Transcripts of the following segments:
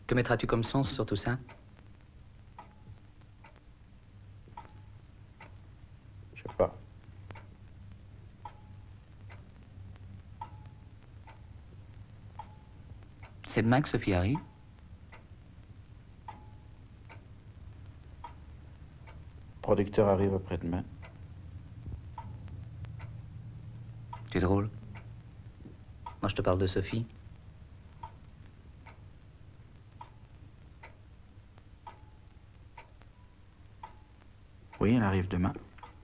Que mettras-tu comme sens sur tout ça? Je sais pas. C'est demain que Sophie arrive? Le producteur arrive après-demain. Tu es drôle. Moi, je te parle de Sophie. Oui, elle arrive demain.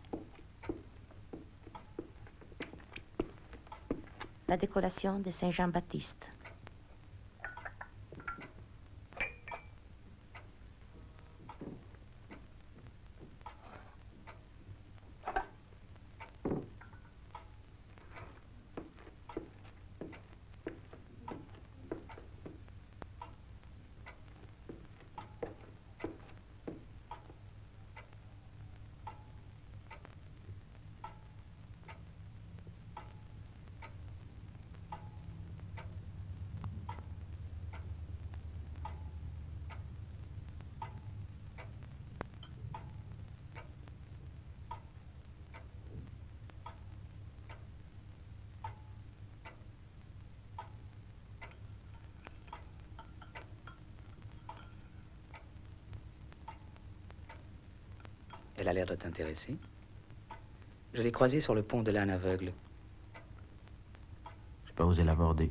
La décoration de Saint-Jean-Baptiste. Elle a l'air de t'intéresser. Je l'ai croisée sur le pont de l'âne aveugle. J'ai pas osé l'aborder.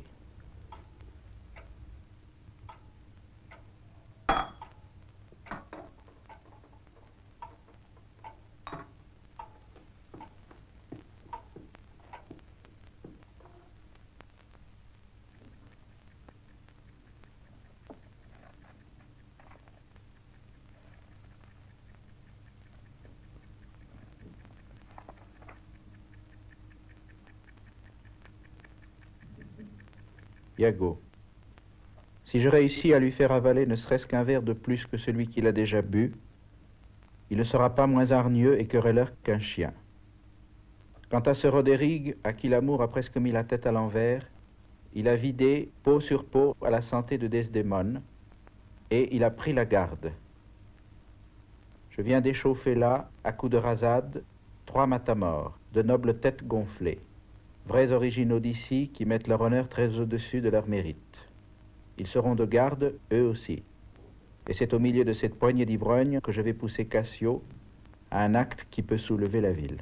Iago, si je réussis à lui faire avaler ne serait-ce qu'un verre de plus que celui qu'il a déjà bu, il ne sera pas moins hargneux et querelleur qu'un chien. Quant à ce Rodérigue, à qui l'amour a presque mis la tête à l'envers, il a vidé, peau sur peau, à la santé de Desdémone, et il a pris la garde. Je viens d'échauffer là, à coups de rasade, 3 matamors, de nobles têtes gonflées, vrais originaux d'ici qui mettent leur honneur très au-dessus de leur mérite. Ils seront de garde, eux aussi. Et c'est au milieu de cette poignée d'ivrognes que je vais pousser Cassio à un acte qui peut soulever la ville.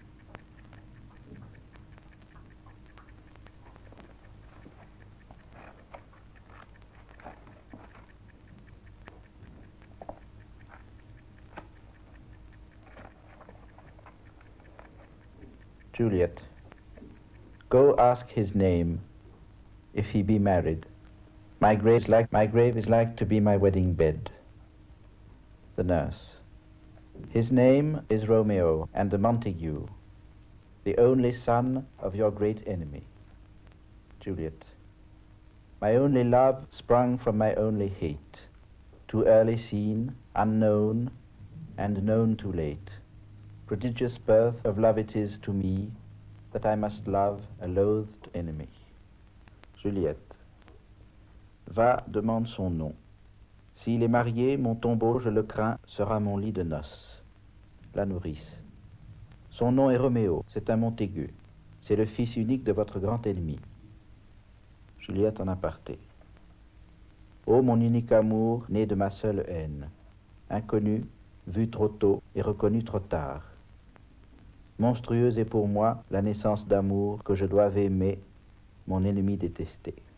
Juliet, go ask his name, if he be married. My grave is like to be my wedding bed. The nurse. His name is Romeo, and the Montague, the only son of your great enemy. Juliet. My only love sprung from my only hate, too early seen, unknown, and known too late. Prodigious birth of love it is to me, that I must love a loathed enemy. Juliet. Va, demande son nom. S'il est marié, mon tombeau, je le crains, sera mon lit de noces. La nourrice. Son nom est Roméo, c'est un Montaigu. C'est le fils unique de votre grand ennemi. Juliette en aparté. Ô mon unique amour, né de ma seule haine, inconnu, vu trop tôt et reconnu trop tard. Monstrueuse est pour moi la naissance d'amour que je dois aimer, mon ennemi détesté.